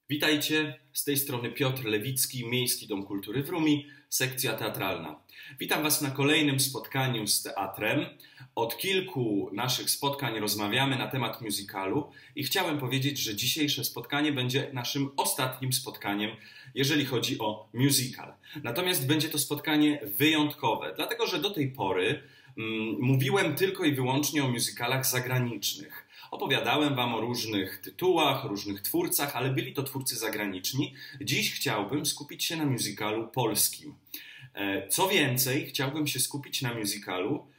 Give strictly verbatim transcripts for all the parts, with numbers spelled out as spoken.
Witajcie, z tej strony Piotr Lewicki, Miejski Dom Kultury w Rumi, sekcja teatralna. Witam Was na kolejnym spotkaniu z teatrem. Od kilku naszych spotkań rozmawiamy na temat musicalu i chciałem powiedzieć, że dzisiejsze spotkanie będzie naszym ostatnim spotkaniem, jeżeli chodzi o musical. Natomiast będzie to spotkanie wyjątkowe, dlatego że do tej pory mm, mówiłem tylko i wyłącznie o musicalach zagranicznych. Opowiadałem Wam o różnych tytułach, różnych twórcach, ale byli to twórcy zagraniczni. Dziś chciałbym skupić się na musicalu polskim. Co więcej, chciałbym się skupić na musicalu,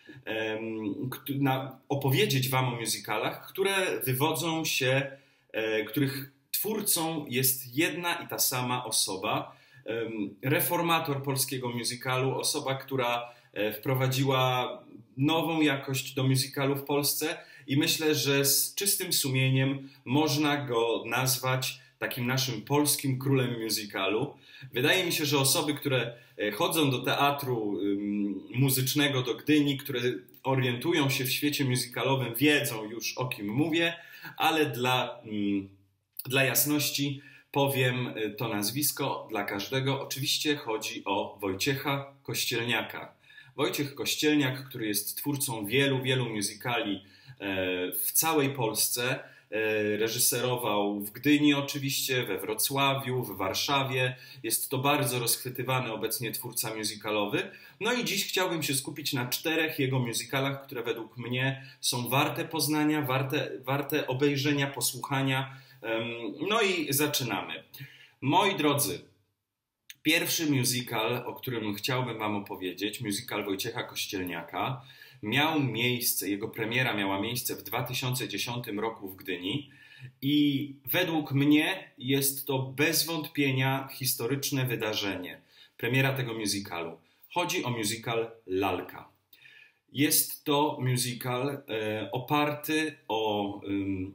na opowiedzieć Wam o musicalach, które wywodzą się, których twórcą jest jedna i ta sama osoba. Reformator polskiego musicalu, osoba, która wprowadziła nową jakość do musicalu w Polsce i myślę, że z czystym sumieniem można go nazwać takim naszym polskim królem musicalu. Wydaje mi się, że osoby, które chodzą do teatru muzycznego do Gdyni, które orientują się w świecie musicalowym, wiedzą już, o kim mówię, ale dla, dla jasności powiem to nazwisko dla każdego. Oczywiście chodzi o Wojciecha Kościelniaka. Wojciech Kościelniak, który jest twórcą wielu, wielu musicali w całej Polsce, reżyserował w Gdyni oczywiście, we Wrocławiu, w Warszawie. Jest to bardzo rozchwytywany obecnie twórca musicalowy. No i dziś chciałbym się skupić na czterech jego musicalach, które według mnie są warte poznania, warte, warte obejrzenia, posłuchania. No i zaczynamy. Moi drodzy, pierwszy musical, o którym chciałbym Wam opowiedzieć, musical Wojciecha Kościelniaka, miał miejsce, jego premiera miała miejsce w dwa tysiące dziesiątym roku w Gdyni i według mnie jest to bez wątpienia historyczne wydarzenie, premiera tego musicalu. Chodzi o musical Lalka. Jest to musical e, oparty o e,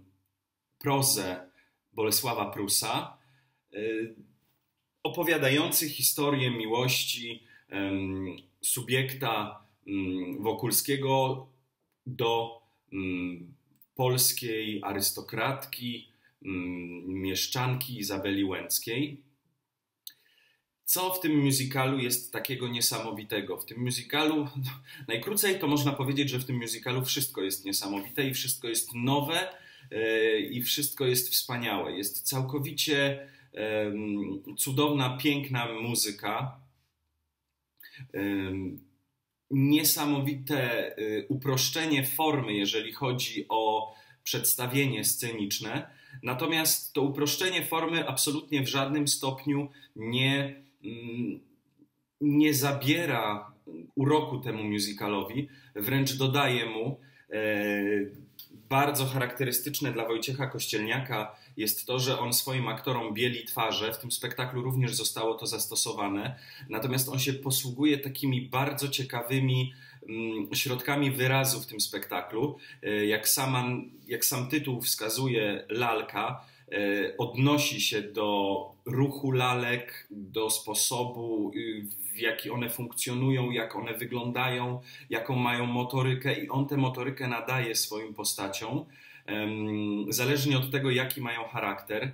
prozę Bolesława Prusa, e, opowiadający historię miłości e, subiekta Wokulskiego do um, polskiej arystokratki, um, mieszczanki Izabeli Łęckiej. Co w tym musicalu jest takiego niesamowitego? W tym musicalu, no, najkrócej to można powiedzieć, że w tym musicalu wszystko jest niesamowite i wszystko jest nowe yy, i wszystko jest wspaniałe. Jest całkowicie yy, cudowna, piękna muzyka. Yy, Niesamowite uproszczenie formy, jeżeli chodzi o przedstawienie sceniczne. Natomiast to uproszczenie formy absolutnie w żadnym stopniu nie, nie zabiera uroku temu musicalowi, wręcz dodaje mu. Bardzo charakterystyczne dla Wojciecha Kościelniaka jest to, że on swoim aktorom bieli twarze. W tym spektaklu również zostało to zastosowane. Natomiast on się posługuje takimi bardzo ciekawymi środkami wyrazu w tym spektaklu. Jak, sama, jak sam tytuł wskazuje, Lalka odnosi się do ruchu lalek, do sposobu, w jaki one funkcjonują, jak one wyglądają, jaką mają motorykę i on tę motorykę nadaje swoim postaciom, zależnie od tego, jaki mają charakter.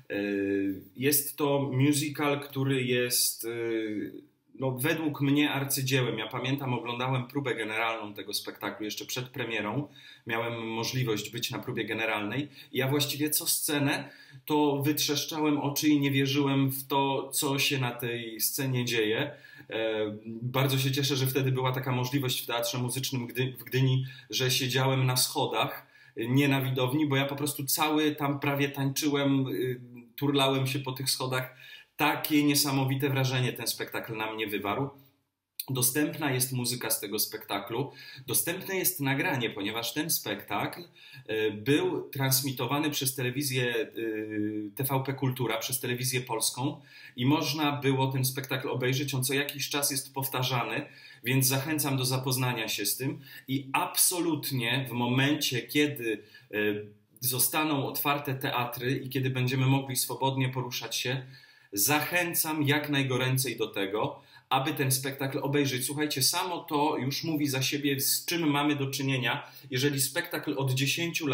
Jest to musical, który jest no, według mnie arcydziełem. Ja pamiętam, oglądałem próbę generalną tego spektaklu jeszcze przed premierą. Miałem możliwość być na próbie generalnej i ja właściwie co scenę to wytrzeszczałem oczy i nie wierzyłem w to, co się na tej scenie dzieje. Bardzo się cieszę, że wtedy była taka możliwość w Teatrze Muzycznym w Gdyni, że siedziałem na schodach, nie na widowni, bo ja po prostu cały tam prawie tańczyłem, turlałem się po tych schodach. Takie niesamowite wrażenie ten spektakl na mnie wywarł. Dostępna jest muzyka z tego spektaklu, dostępne jest nagranie, ponieważ ten spektakl był transmitowany przez telewizję T V P Kultura, przez telewizję polską i można było ten spektakl obejrzeć. On co jakiś czas jest powtarzany, więc zachęcam do zapoznania się z tym i absolutnie w momencie, kiedy zostaną otwarte teatry i kiedy będziemy mogli swobodnie poruszać się, zachęcam jak najgoręcej do tego, aby ten spektakl obejrzeć. Słuchajcie, samo to już mówi za siebie, z czym mamy do czynienia, jeżeli spektakl od dziesięciu lat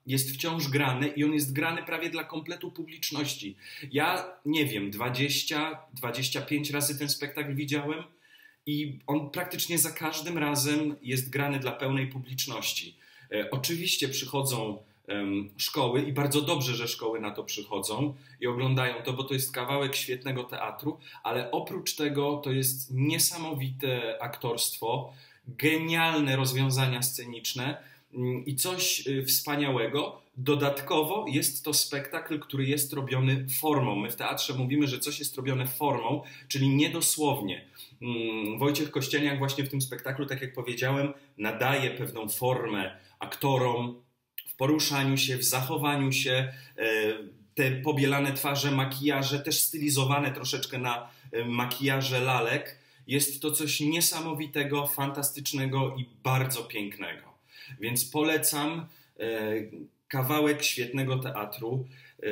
jest wciąż grany i on jest grany prawie dla kompletu publiczności. Ja nie wiem, dwadzieścia dwadzieścia pięć razy ten spektakl widziałem i on praktycznie za każdym razem jest grany dla pełnej publiczności. E, oczywiście przychodzą em, szkoły i bardzo dobrze, że szkoły na to przychodzą i oglądają to, bo to jest kawałek świetnego teatru, ale oprócz tego to jest niesamowite aktorstwo, genialne rozwiązania sceniczne i coś wspaniałego. Dodatkowo jest to spektakl, który jest robiony formą. My w teatrze mówimy, że coś jest robione formą, czyli niedosłownie. Wojciech Kościelniak właśnie w tym spektaklu, tak jak powiedziałem, nadaje pewną formę aktorom w poruszaniu się, w zachowaniu się. Te pobielane twarze, makijaże, też stylizowane troszeczkę na makijaże lalek. Jest to coś niesamowitego, fantastycznego i bardzo pięknego. Więc polecam kawałek świetnego teatru.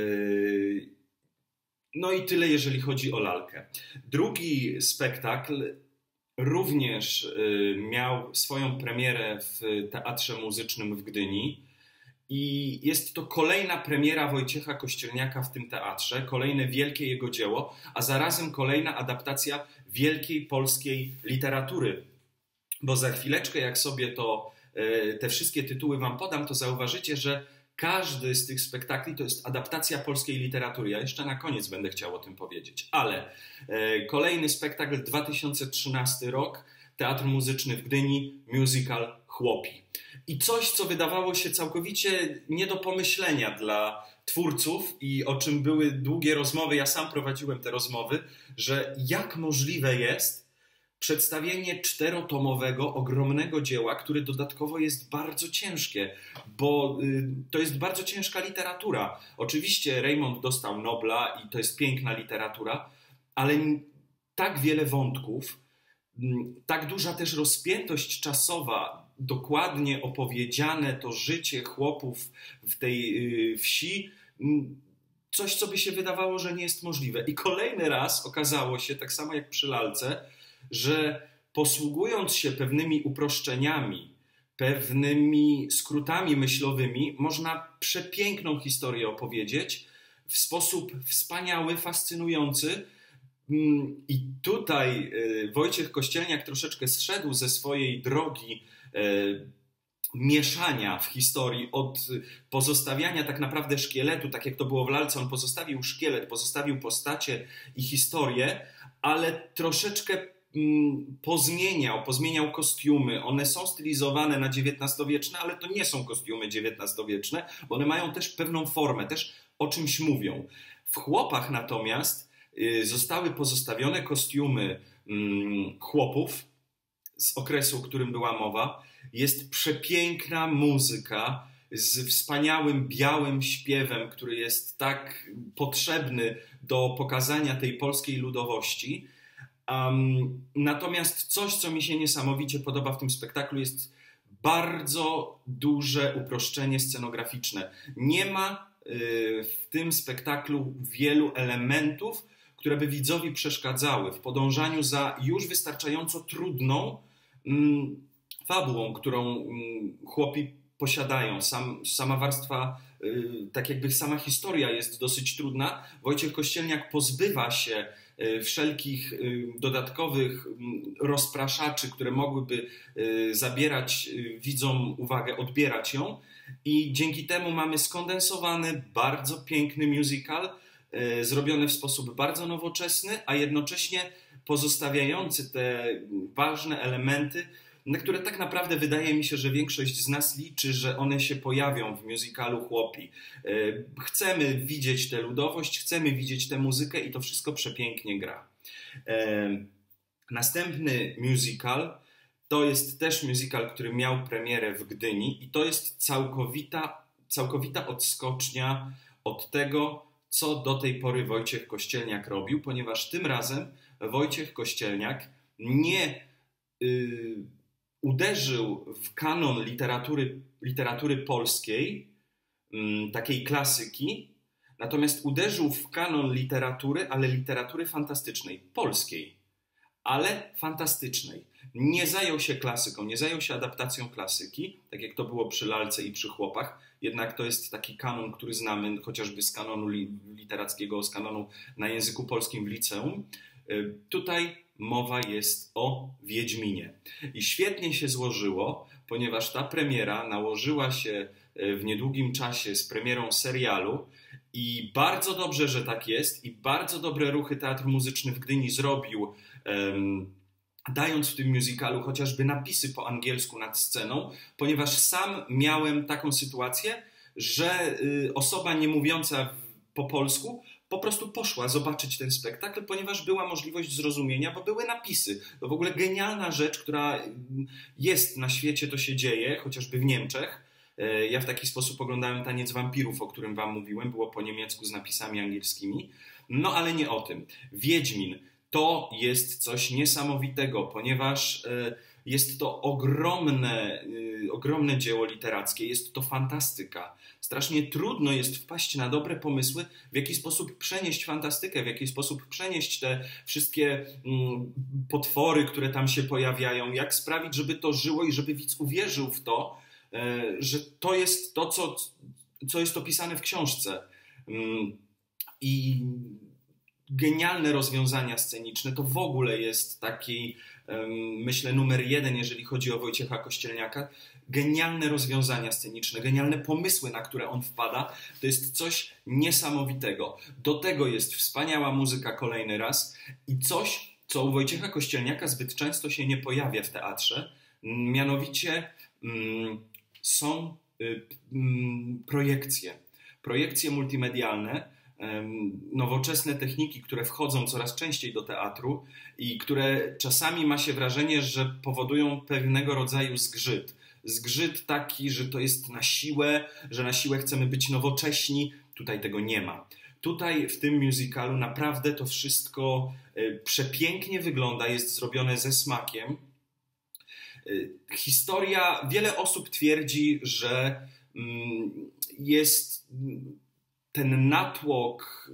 No i tyle, jeżeli chodzi o lalkę. Drugi spektakl również miał swoją premierę w Teatrze Muzycznym w Gdyni. I jest to kolejna premiera Wojciecha Kościelniaka w tym teatrze, kolejne wielkie jego dzieło, a zarazem kolejna adaptacja wielkiej polskiej literatury. Bo za chwileczkę, jak sobie to, te wszystkie tytuły wam podam, to zauważycie, że każdy z tych spektakli to jest adaptacja polskiej literatury. Ja jeszcze na koniec będę chciał o tym powiedzieć. Ale kolejny spektakl, dwa tysiące trzynasty rok, Teatr Muzyczny w Gdyni, musical Chłopi. I coś, co wydawało się całkowicie nie do pomyślenia dla twórców i o czym były długie rozmowy, ja sam prowadziłem te rozmowy, że jak możliwe jest przedstawienie czterotomowego, ogromnego dzieła, które dodatkowo jest bardzo ciężkie, bo y, to jest bardzo ciężka literatura. Oczywiście Reymont dostał Nobla i to jest piękna literatura, ale tak wiele wątków, y, tak duża też rozpiętość czasowa, dokładnie opowiedziane to życie chłopów w tej y, wsi, y, coś, co by się wydawało, że nie jest możliwe. I kolejny raz okazało się, tak samo jak przy lalce, że posługując się pewnymi uproszczeniami, pewnymi skrótami myślowymi, można przepiękną historię opowiedzieć w sposób wspaniały, fascynujący. I tutaj Wojciech Kościelniak troszeczkę zszedł ze swojej drogi mieszania w historii, od pozostawiania tak naprawdę szkieletu, tak jak to było w lalce, on pozostawił szkielet, pozostawił postacie i historię, ale troszeczkę pozmieniał, pozmieniał kostiumy. One są stylizowane na dziewiętnastowieczne, ale to nie są kostiumy dziewiętnastowieczne, bo one mają też pewną formę, też o czymś mówią. W Chłopach natomiast zostały pozostawione kostiumy chłopów z okresu, o którym była mowa. Jest przepiękna muzyka z wspaniałym białym śpiewem, który jest tak potrzebny do pokazania tej polskiej ludowości. Um, natomiast coś, co mi się niesamowicie podoba w tym spektaklu, jest bardzo duże uproszczenie scenograficzne. Nie ma y, w tym spektaklu wielu elementów, które by widzowi przeszkadzały w podążaniu za już wystarczająco trudną mm, fabułą, którą mm, chłopi posiadają. Sam, sama warstwa, y, tak jakby sama historia jest dosyć trudna. Wojciech Kościelniak pozbywa się y, wszelkich y, dodatkowych y, rozpraszaczy, które mogłyby y, zabierać y, widzom uwagę, odbierać ją. I dzięki temu mamy skondensowany, bardzo piękny musical, y, zrobiony w sposób bardzo nowoczesny, a jednocześnie pozostawiający te ważne elementy, na które tak naprawdę wydaje mi się, że większość z nas liczy, że one się pojawią w musicalu Chłopi. Chcemy widzieć tę ludowość, chcemy widzieć tę muzykę i to wszystko przepięknie gra. Następny musical to jest też musical, który miał premierę w Gdyni i to jest całkowita, całkowita odskocznia od tego, co do tej pory Wojciech Kościelniak robił, ponieważ tym razem Wojciech Kościelniak nie yy, uderzył w kanon literatury, literatury polskiej, yy, takiej klasyki, natomiast uderzył w kanon literatury, ale literatury fantastycznej, polskiej. ale fantastycznej. Nie zajął się klasyką, nie zajął się adaptacją klasyki, tak jak to było przy Lalce i przy Chłopach, jednak to jest taki kanon, który znamy chociażby z kanonu literackiego, z kanonu na języku polskim w liceum. Tutaj mowa jest o Wiedźminie. I świetnie się złożyło, ponieważ ta premiera nałożyła się w niedługim czasie z premierą serialu i bardzo dobrze, że tak jest i bardzo dobre ruchy Teatr Muzyczny w Gdyni zrobił, um, dając w tym musicalu chociażby napisy po angielsku nad sceną, ponieważ sam miałem taką sytuację, że y, osoba nie mówiąca po polsku po prostu poszła zobaczyć ten spektakl, ponieważ była możliwość zrozumienia, bo były napisy. To w ogóle genialna rzecz, która jest na świecie, to się dzieje, chociażby w Niemczech. Ja w taki sposób oglądałem Taniec wampirów, o którym wam mówiłem, było po niemiecku z napisami angielskimi. No ale nie o tym. Wiedźmin to jest coś niesamowitego, ponieważ jest to ogromne, ogromne dzieło literackie, jest to fantastyka. Strasznie trudno jest wpaść na dobre pomysły, w jaki sposób przenieść fantastykę, w jaki sposób przenieść te wszystkie potwory, które tam się pojawiają, jak sprawić, żeby to żyło i żeby widz uwierzył w to, że to jest to, co, co jest opisane w książce. I genialne rozwiązania sceniczne to w ogóle jest taki, myślę, numer jeden, jeżeli chodzi o Wojciecha Kościelniaka. Genialne rozwiązania sceniczne, genialne pomysły, na które on wpada, to jest coś niesamowitego. Do tego jest wspaniała muzyka kolejny raz i coś, co u Wojciecha Kościelniaka zbyt często się nie pojawia w teatrze, mianowicie mm, są y, mm, projekcje. Projekcje multimedialne, nowoczesne techniki, które wchodzą coraz częściej do teatru i które czasami ma się wrażenie, że powodują pewnego rodzaju zgrzyt. Zgrzyt taki, że to jest na siłę, że na siłę chcemy być nowocześni. Tutaj tego nie ma. Tutaj w tym musicalu naprawdę to wszystko przepięknie wygląda, jest zrobione ze smakiem. Historia, wiele osób twierdzi, że jest ten natłok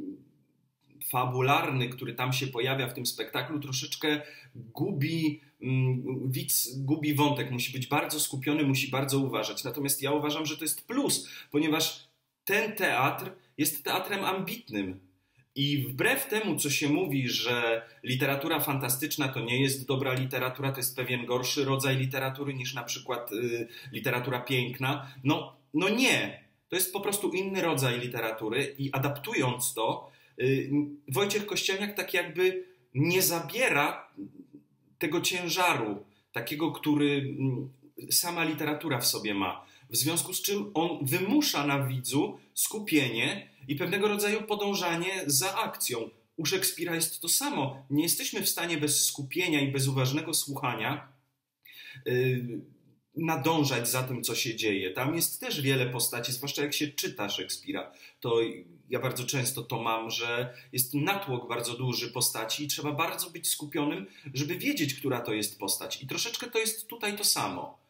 fabularny, który tam się pojawia w tym spektaklu, troszeczkę gubi, widz gubi wątek, musi być bardzo skupiony, musi bardzo uważać. Natomiast ja uważam, że to jest plus, ponieważ ten teatr jest teatrem ambitnym. I wbrew temu, co się mówi, że literatura fantastyczna to nie jest dobra literatura, to jest pewien gorszy rodzaj literatury niż na przykład y, literatura piękna, no, no nie. To jest po prostu inny rodzaj literatury i adaptując to, y, Wojciech Kościelniak tak jakby nie zabiera tego ciężaru, takiego, który sama literatura w sobie ma. W związku z czym on wymusza na widzu skupienie i pewnego rodzaju podążanie za akcją. U Szekspira jest to samo. Nie jesteśmy w stanie bez skupienia i bez uważnego słuchania yy, nadążać za tym, co się dzieje. Tam jest też wiele postaci, zwłaszcza jak się czyta Szekspira. To ja bardzo często to mam, że jest natłok bardzo duży postaci i trzeba bardzo być skupionym, żeby wiedzieć, która to jest postać. I troszeczkę to jest tutaj to samo.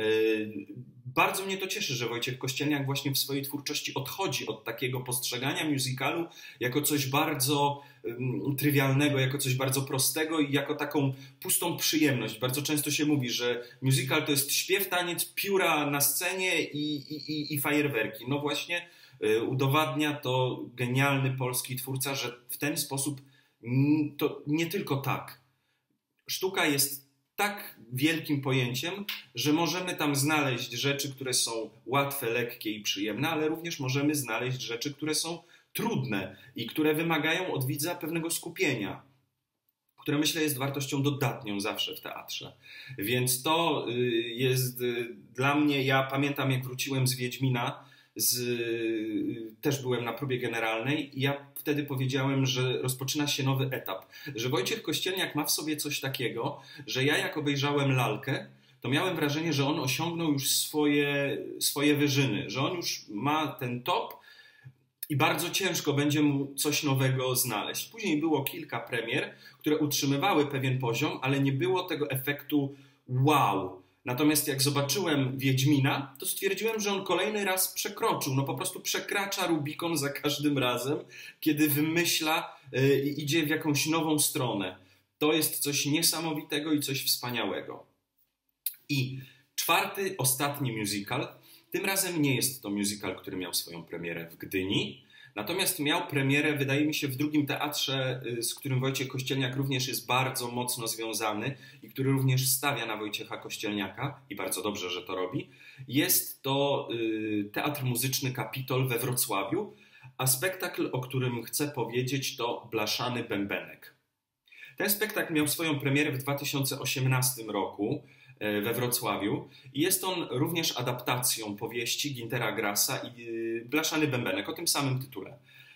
Bardzo mnie to cieszy, że Wojciech Kościelniak właśnie w swojej twórczości odchodzi od takiego postrzegania musicalu jako coś bardzo um, trywialnego, jako coś bardzo prostego i jako taką pustą przyjemność. Bardzo często się mówi, że musical to jest śpiew, taniec, pióra na scenie i, i, i fajerwerki. No właśnie y, udowadnia to genialny polski twórca, że w ten sposób n, to nie tylko tak. Sztuka jest tak wielkim pojęciem, że możemy tam znaleźć rzeczy, które są łatwe, lekkie i przyjemne, ale również możemy znaleźć rzeczy, które są trudne i które wymagają od widza pewnego skupienia, które myślę jest wartością dodatnią zawsze w teatrze. Więc to jest dla mnie, ja pamiętam jak wróciłem z Wiedźmina, z, też byłem na próbie generalnej i ja wtedy powiedziałem, że rozpoczyna się nowy etap, że Wojciech Kościelniak ma w sobie coś takiego, że ja jak obejrzałem Lalkę, to miałem wrażenie, że on osiągnął już swoje, swoje wyżyny, że on już ma ten top i bardzo ciężko będzie mu coś nowego znaleźć. Później było kilka premier, które utrzymywały pewien poziom, ale nie było tego efektu wow. Natomiast jak zobaczyłem Wiedźmina, to stwierdziłem, że on kolejny raz przekroczył. No po prostu przekracza Rubikon za każdym razem, kiedy wymyśla i yy, idzie w jakąś nową stronę. To jest coś niesamowitego i coś wspaniałego. I czwarty, ostatni musical. Tym razem nie jest to musical, który miał swoją premierę w Gdyni, natomiast miał premierę, wydaje mi się, w drugim teatrze, z którym Wojciech Kościelniak również jest bardzo mocno związany i który również stawia na Wojciecha Kościelniaka i bardzo dobrze, że to robi. Jest to Teatr Muzyczny Kapitol we Wrocławiu, a spektakl, o którym chcę powiedzieć, to Blaszany Bębenek. Ten spektakl miał swoją premierę w dwa tysiące osiemnastym roku we Wrocławiu i jest on również adaptacją powieści Güntera Grassa i Blaszany Bębenek o tym samym tytule.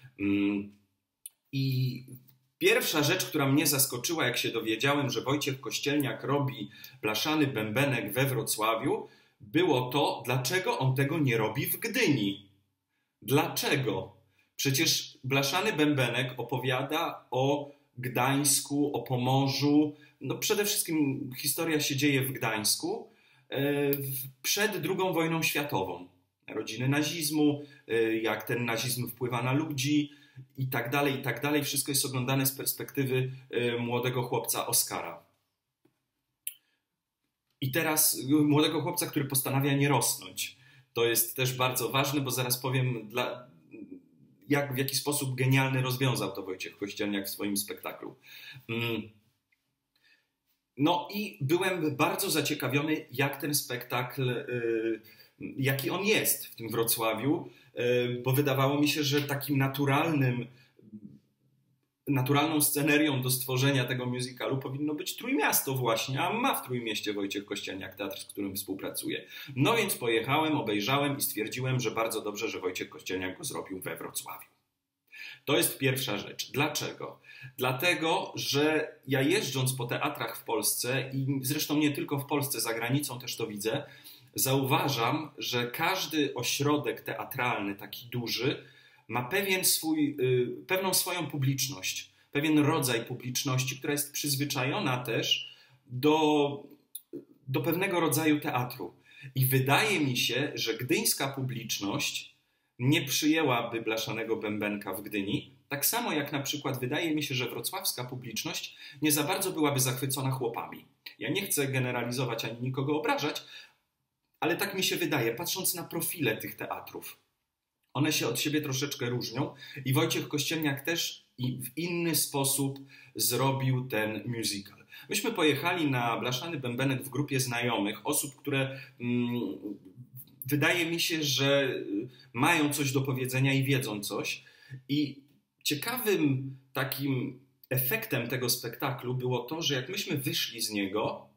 I pierwsza rzecz, która mnie zaskoczyła, jak się dowiedziałem, że Wojciech Kościelniak robi Blaszany Bębenek we Wrocławiu, było to, dlaczego on tego nie robi w Gdyni. Dlaczego? Przecież Blaszany Bębenek opowiada o Gdańsku, o Pomorzu. No przede wszystkim historia się dzieje w Gdańsku przed drugą wojną światową. Rodziny nazizmu, jak ten nazizm wpływa na ludzi i tak dalej, i tak dalej. Wszystko jest oglądane z perspektywy młodego chłopca Oskara. I teraz młodego chłopca, który postanawia nie rosnąć. To jest też bardzo ważne, bo zaraz powiem, dla, jak, w jaki sposób genialny rozwiązał to Wojciech Kościelniak w swoim spektaklu. No i byłem bardzo zaciekawiony, jak ten spektakl, jaki on jest w tym Wrocławiu, bo wydawało mi się, że takim naturalnym, naturalną scenerią do stworzenia tego musicalu powinno być Trójmiasto właśnie, a ma w Trójmieście Wojciech Kościelniak teatr, z którym współpracuje. No więc pojechałem, obejrzałem i stwierdziłem, że bardzo dobrze, że Wojciech Kościelniak go zrobił we Wrocławiu. To jest pierwsza rzecz. Dlaczego? Dlatego, że ja jeżdżąc po teatrach w Polsce i zresztą nie tylko w Polsce, za granicą też to widzę, zauważam, że każdy ośrodek teatralny, taki duży, ma pewien swój, pewną swoją publiczność, pewien rodzaj publiczności, która jest przyzwyczajona też do, do pewnego rodzaju teatru. I wydaje mi się, że gdyńska publiczność nie przyjęłaby Blaszanego Bębenka w Gdyni, tak samo jak na przykład wydaje mi się, że wrocławska publiczność nie za bardzo byłaby zachwycona chłopami. Ja nie chcę generalizować ani nikogo obrażać, ale tak mi się wydaje, patrząc na profile tych teatrów. One się od siebie troszeczkę różnią i Wojciech Kościelniak też w inny sposób zrobił ten musical. Myśmy pojechali na Blaszany Bębenek w grupie znajomych, osób, które mm, wydaje mi się, że mają coś do powiedzenia i wiedzą coś. I ciekawym takim efektem tego spektaklu było to, że jak myśmy wyszli z niego,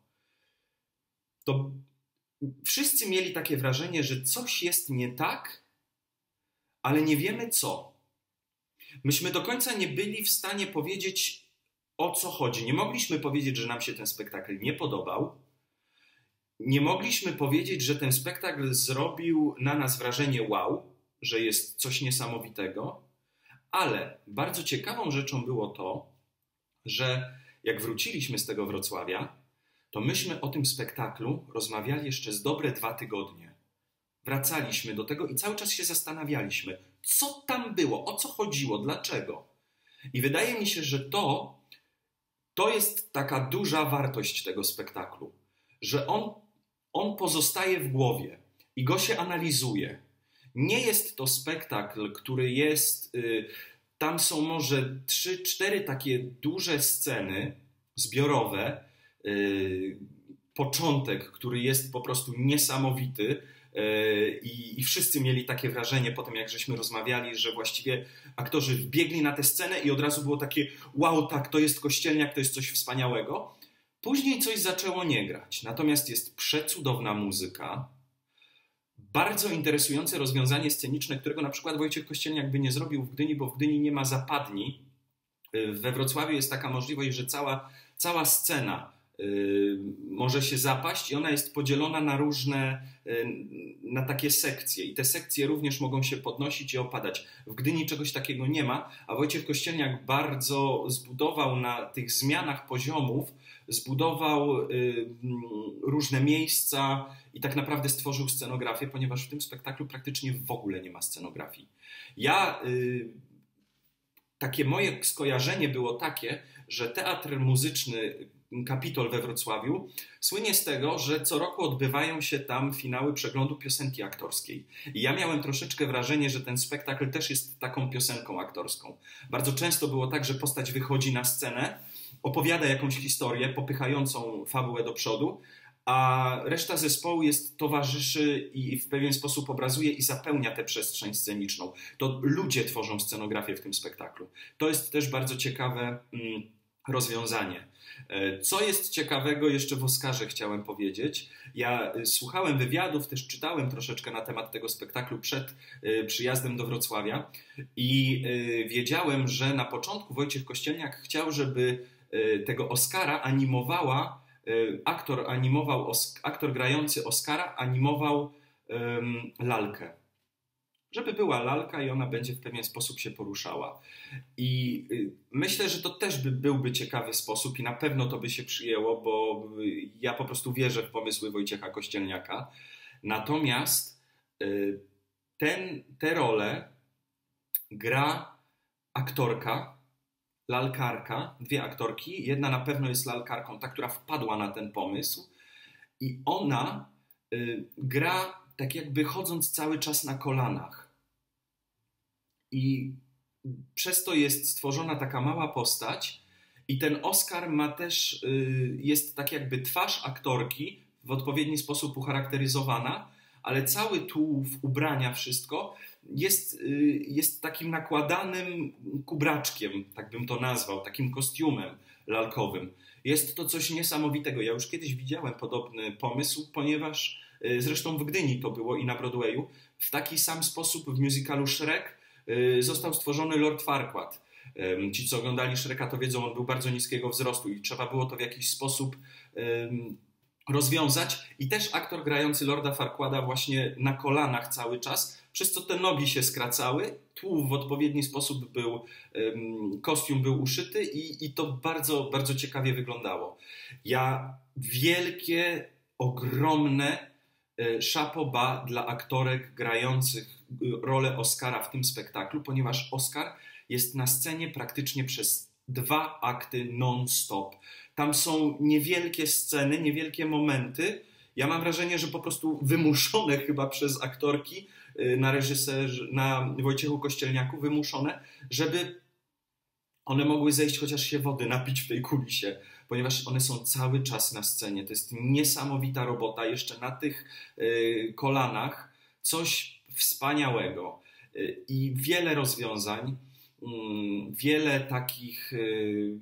to wszyscy mieli takie wrażenie, że coś jest nie tak, ale nie wiemy co. Myśmy do końca nie byli w stanie powiedzieć, o co chodzi. Nie mogliśmy powiedzieć, że nam się ten spektakl nie podobał. Nie mogliśmy powiedzieć, że ten spektakl zrobił na nas wrażenie wow, że jest coś niesamowitego, ale bardzo ciekawą rzeczą było to, że jak wróciliśmy z tego Wrocławia, to myśmy o tym spektaklu rozmawiali jeszcze z dobre dwa tygodnie. Wracaliśmy do tego i cały czas się zastanawialiśmy, co tam było, o co chodziło, dlaczego. I wydaje mi się, że to, to jest taka duża wartość tego spektaklu, że on, on pozostaje w głowie i go się analizuje. Nie jest to spektakl, który jest... Yy, tam są może trzy, cztery takie duże sceny zbiorowe, yy, początek, który jest po prostu niesamowity, I, I wszyscy mieli takie wrażenie po tym, jak żeśmy rozmawiali, że właściwie aktorzy wbiegli na tę scenę i od razu było takie wow, tak, to jest Kościelniak, to jest coś wspaniałego. Później coś zaczęło nie grać. Natomiast jest przecudowna muzyka, bardzo interesujące rozwiązanie sceniczne, którego na przykład Wojciech Kościelniak by nie zrobił w Gdyni, bo w Gdyni nie ma zapadni. We Wrocławiu jest taka możliwość, że cała, cała scena może się zapaść i ona jest podzielona na różne, na takie sekcje i te sekcje również mogą się podnosić i opadać. W Gdyni czegoś takiego nie ma, a Wojciech Kościelniak bardzo zbudował na tych zmianach poziomów, zbudował różne miejsca i tak naprawdę stworzył scenografię, ponieważ w tym spektaklu praktycznie w ogóle nie ma scenografii. Ja takie moje skojarzenie było takie, że teatr muzyczny Kapitol we Wrocławiu słynie z tego, że co roku odbywają się tam finały przeglądu piosenki aktorskiej. I ja miałem troszeczkę wrażenie, że ten spektakl też jest taką piosenką aktorską. Bardzo często było tak, że postać wychodzi na scenę, opowiada jakąś historię popychającą fabułę do przodu, a reszta zespołu jest towarzyszy i w pewien sposób obrazuje i zapełnia tę przestrzeń sceniczną. To ludzie tworzą scenografię w tym spektaklu. To jest też bardzo ciekawe mm, rozwiązanie. Co jest ciekawego jeszcze w Oscarze chciałem powiedzieć. Ja słuchałem wywiadów, też czytałem troszeczkę na temat tego spektaklu przed przyjazdem do Wrocławia i wiedziałem, że na początku Wojciech Kościelniak chciał, żeby tego Oscara animowała, aktor animował, aktor grający Oscara animował um, lalkę. Żeby była lalka i ona będzie w pewien sposób się poruszała. I myślę, że to też by, byłby ciekawy sposób i na pewno to by się przyjęło, bo ja po prostu wierzę w pomysły Wojciecha Kościelniaka. Natomiast ten, tę rolę gra aktorka, lalkarka, dwie aktorki. Jedna na pewno jest lalkarką, ta, która wpadła na ten pomysł i ona gra tak jakby chodząc cały czas na kolanach. I przez to jest stworzona taka mała postać i ten Oscar ma też, jest tak jakby twarz aktorki w odpowiedni sposób ucharakteryzowana, ale cały tułów, ubrania, wszystko jest, jest takim nakładanym kubraczkiem, tak bym to nazwał, takim kostiumem lalkowym. Jest to coś niesamowitego. Ja już kiedyś widziałem podobny pomysł, ponieważ zresztą w Gdyni to było i na Broadwayu. W taki sam sposób w musicalu Shrek został stworzony Lord Farquaad. Ci, co oglądali Shreka, to wiedzą, on był bardzo niskiego wzrostu i trzeba było to w jakiś sposób rozwiązać. I też aktor grający Lorda Farquaada właśnie na kolanach cały czas, przez co te nogi się skracały, tułów w odpowiedni sposób był, kostium był uszyty i, i to bardzo, bardzo ciekawie wyglądało. Ja wielkie, ogromne chapeau bas dla aktorek grających rolę Oscara w tym spektaklu, ponieważ Oscar jest na scenie praktycznie przez dwa akty non-stop. Tam są niewielkie sceny, niewielkie momenty. Ja mam wrażenie, że po prostu wymuszone chyba przez aktorki na reżyserze, na Wojciechu Kościelniaku, wymuszone, żeby one mogły zejść, chociaż się wody napić w tej kulisie, ponieważ one są cały czas na scenie. To jest niesamowita robota, jeszcze na tych y, kolanach, coś wspaniałego. Y, I wiele rozwiązań, y, wiele takich y,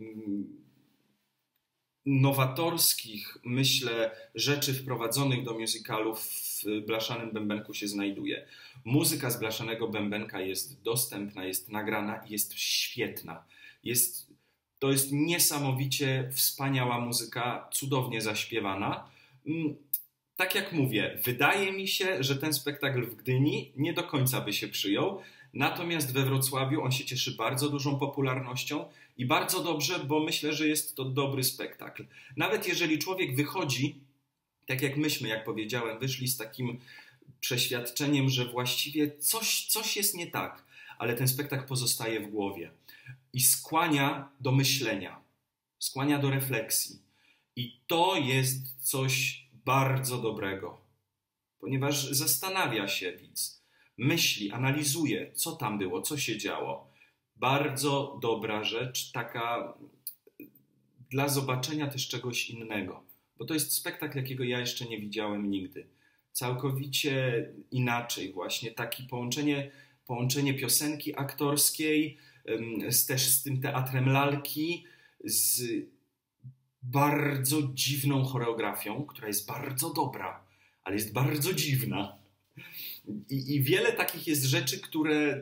nowatorskich, myślę, rzeczy wprowadzonych do musicalu w Blaszanym Bębenku się znajduje. Muzyka z Blaszanego Bębenka jest dostępna, jest nagrana i jest świetna. Jest, to jest niesamowicie wspaniała muzyka, cudownie zaśpiewana. Tak jak mówię, wydaje mi się, że ten spektakl w Gdyni nie do końca by się przyjął, natomiast we Wrocławiu on się cieszy bardzo dużą popularnością i bardzo dobrze, bo myślę, że jest to dobry spektakl. Nawet jeżeli człowiek wychodzi, tak jak myśmy, jak powiedziałem, wyszli z takim przeświadczeniem, że właściwie coś, coś jest nie tak, ale ten spektakl pozostaje w głowie i skłania do myślenia, skłania do refleksji. I to jest coś bardzo dobrego, ponieważ zastanawia się widz, myśli, analizuje, co tam było, co się działo. Bardzo dobra rzecz, taka dla zobaczenia też czegoś innego, bo to jest spektakl, jakiego ja jeszcze nie widziałem nigdy. Całkowicie inaczej właśnie, takie połączenie, połączenie piosenki aktorskiej z, też z tym teatrem lalki, z bardzo dziwną choreografią, która jest bardzo dobra, ale jest bardzo dziwna. I, i wiele takich jest rzeczy, które,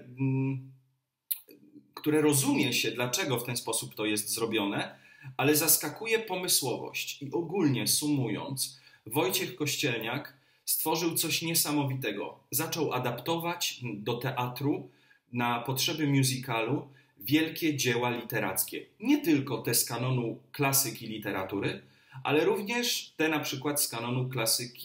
które rozumie się, dlaczego w ten sposób to jest zrobione, ale zaskakuje pomysłowość. I ogólnie sumując, Wojciech Kościelniak stworzył coś niesamowitego. Zaczął adaptować do teatru na potrzeby musicalu wielkie dzieła literackie. Nie tylko te z kanonu klasyki literatury, ale również te na przykład z kanonu klasyki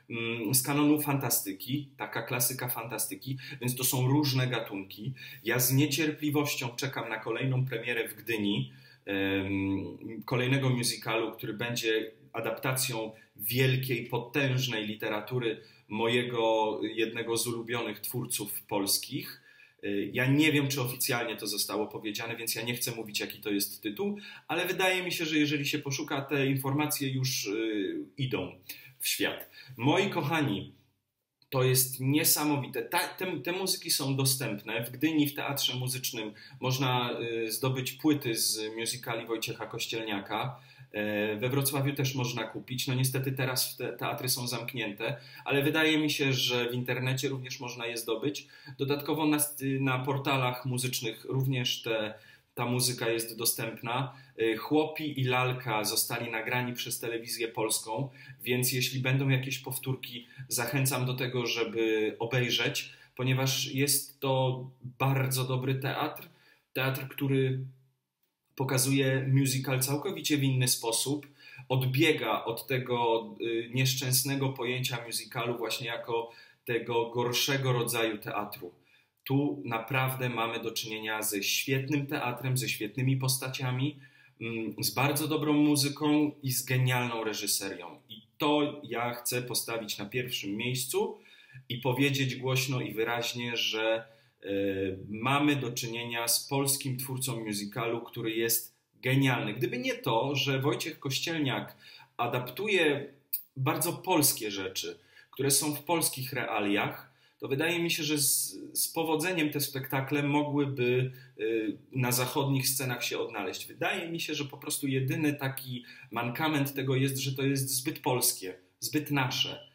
z kanonu fantastyki, taka klasyka fantastyki, więc to są różne gatunki. Ja z niecierpliwością czekam na kolejną premierę w Gdyni, kolejnego musicalu, który będzie adaptacją wielkiej, potężnej literatury mojego jednego z ulubionych twórców polskich. Ja nie wiem, czy oficjalnie to zostało powiedziane, więc ja nie chcę mówić, jaki to jest tytuł, ale wydaje mi się, że jeżeli się poszuka, te informacje już idą w świat. Moi kochani, to jest niesamowite. Ta, te, te muzyki są dostępne. W Gdyni, w Teatrze Muzycznym można zdobyć płyty z musicali Wojciecha Kościelniaka. We Wrocławiu też można kupić. No niestety teraz te teatry są zamknięte, ale wydaje mi się, że w internecie również można je zdobyć. Dodatkowo na, na portalach muzycznych również te, ta muzyka jest dostępna. Chłopi i Lalka zostali nagrani przez Telewizję Polską, więc jeśli będą jakieś powtórki, zachęcam do tego, żeby obejrzeć, ponieważ jest to bardzo dobry teatr. Teatr, który pokazuje musical całkowicie w inny sposób, odbiega od tego nieszczęsnego pojęcia musicalu właśnie jako tego gorszego rodzaju teatru. Tu naprawdę mamy do czynienia ze świetnym teatrem, ze świetnymi postaciami, z bardzo dobrą muzyką i z genialną reżyserią. I to ja chcę postawić na pierwszym miejscu i powiedzieć głośno i wyraźnie, że mamy do czynienia z polskim twórcą musicalu, który jest genialny. Gdyby nie to, że Wojciech Kościelniak adaptuje bardzo polskie rzeczy, które są w polskich realiach, to wydaje mi się, że z, z powodzeniem te spektakle mogłyby na zachodnich scenach się odnaleźć. Wydaje mi się, że po prostu jedyny taki mankament tego jest, że to jest zbyt polskie, zbyt nasze.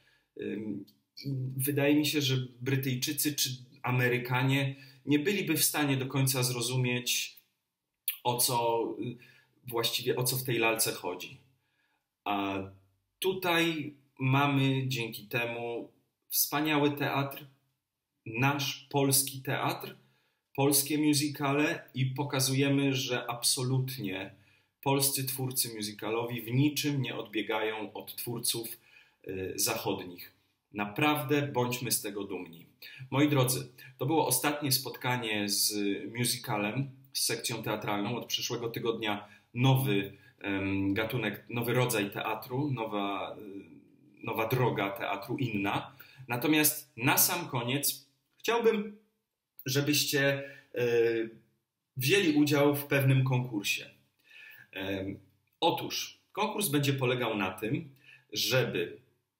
I wydaje mi się, że Brytyjczycy czy Amerykanie nie byliby w stanie do końca zrozumieć, o co właściwie, o co w tej lalce chodzi. A tutaj mamy dzięki temu wspaniały teatr, nasz polski teatr, polskie musicale i pokazujemy, że absolutnie polscy twórcy musicalowi w niczym nie odbiegają od twórców y, zachodnich. Naprawdę bądźmy z tego dumni. Moi drodzy, to było ostatnie spotkanie z musicalem, z sekcją teatralną. Od przyszłego tygodnia nowy um, gatunek, nowy rodzaj teatru, nowa, nowa droga teatru, inna. Natomiast na sam koniec chciałbym, żebyście y, wzięli udział w pewnym konkursie. Y, otóż konkurs będzie polegał na tym, żeby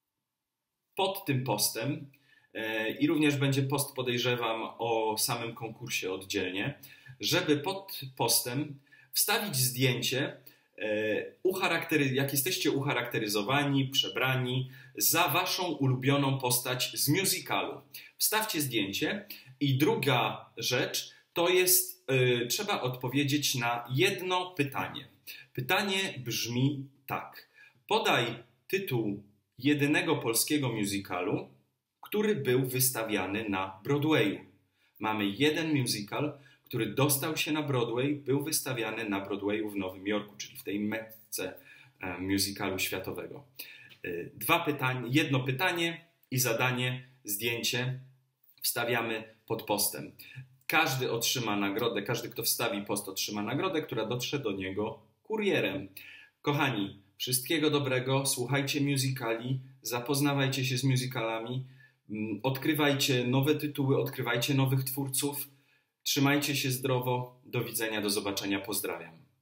pod tym postem, i również będzie post, podejrzewam, o samym konkursie oddzielnie, żeby pod postem wstawić zdjęcie, ucharaktery- jak jesteście ucharakteryzowani, przebrani za waszą ulubioną postać z musicalu. Wstawcie zdjęcie i druga rzecz to jest, yy, trzeba odpowiedzieć na jedno pytanie. Pytanie brzmi tak. Podaj tytuł jedynego polskiego musicalu, który był wystawiany na Broadwayu. Mamy jeden musical, który dostał się na Broadway, był wystawiany na Broadwayu w Nowym Jorku, czyli w tej metce musicalu światowego. Dwa pytania, jedno pytanie i zadanie, zdjęcie wstawiamy pod postem. Każdy otrzyma nagrodę, każdy, kto wstawi post, otrzyma nagrodę, która dotrze do niego kurierem. Kochani, wszystkiego dobrego, słuchajcie musicali, zapoznawajcie się z musicalami, odkrywajcie nowe tytuły, odkrywajcie nowych twórców, trzymajcie się zdrowo, do widzenia, do zobaczenia, pozdrawiam.